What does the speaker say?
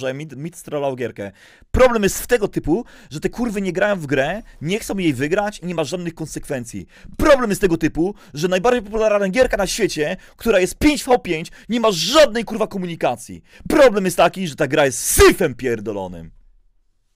że Mid strollał gierkę. Problem jest w tego typu, że te kurwy nie grają w grę, nie chcą jej wygrać i nie ma żadnych konsekwencji. Problem jest tego typu, że najbardziej popularna gierka na świecie, która jest 5v5, nie ma żadnej kurwa komunikacji. Problem jest taki, że ta gra jest syfem pierdolonym.